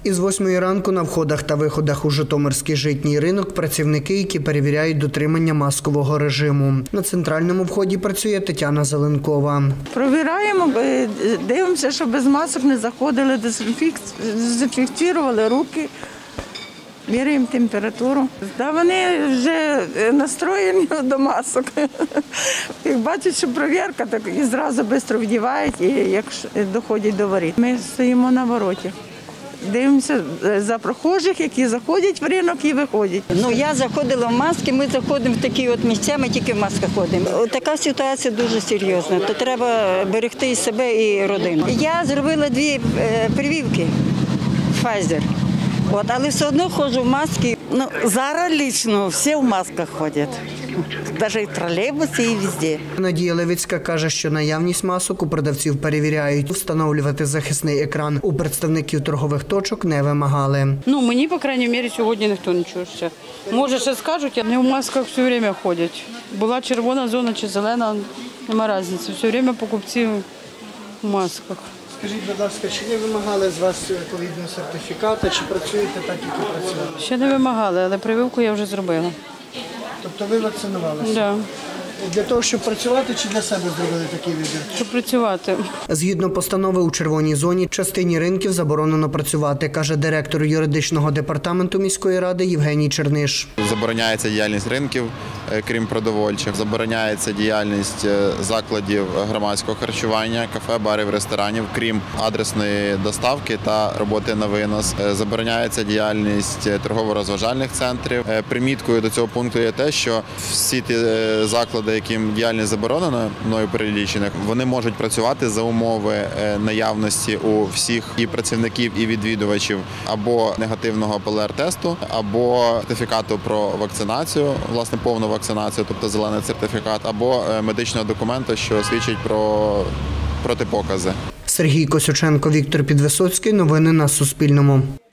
Із 8 ранку на входах та виходах у Житомирський житній ринок працівники, які перевіряють дотримання маскового режиму. На центральному вході працює Тетяна Зеленкова. Провіряємо, дивимося, щоб без масок не заходили, дезінфікували руки, міряємо температуру. Та вони вже настроєні до масок. Як бачать, що перевірка, так і зразу швидко вдівають, і як доходять до воріт. Ми стоїмо на вороті. Дивимося за прохожих, які заходять в ринок і виходять. Я заходила в маски, ми заходимо в такі місця, ми тільки в масках ходимо. Така ситуація дуже серйозна, то треба берегти і себе, і родину. Я зробила 2 прививки Pfizer, але все одно ходжу в маски. Зараз лично всі в масках ходять, навіть в тролейбусі і везде. Надія Левицька каже, що наявність масок у продавців перевіряють. Встановлювати захисний екран у представників торгових точок не вимагали. Мені, по крайній мірі, сьогодні ніхто нічого ще. Може, ще скажуть, вони в масках все час ходять. Була червона зона чи зелена, нема різниці. Все час покупці в масках. Скажіть, будь ласка, чи не вимагали з вас відповідного сертифіката, чи працюєте так, як і працювали? Ще не вимагали, але прививку я вже зробила. Тобто ви вакцинувалися? Так. Для того, щоб працювати, чи для себе зробили такий вибір? Щоб працювати. Згідно постанови, у червоній зоні частині ринків заборонено працювати, каже директор юридичного департаменту міської ради Євгеній Черниш. Забороняється діяльність ринків, крім продовольчих. Забороняється діяльність закладів громадського харчування, кафе, барів, ресторанів, крім адресної доставки та роботи на винос. Забороняється діяльність торгово-розважальних центрів. Приміткою до цього пункту є те, що всі ті заклади, яким діяльність заборонена, мною перелічених, вони можуть працювати за умови наявності у всіх і працівників, і відвідувачів або негативного ПЛР-тесту, або сертифікату про вакцинацію, власне, повну вакцинацію, тобто зелений сертифікат, або медичного документу, що свідчить про протипокази. Сергій Косюченко, Віктор Підвисоцький. Новини на Суспільному.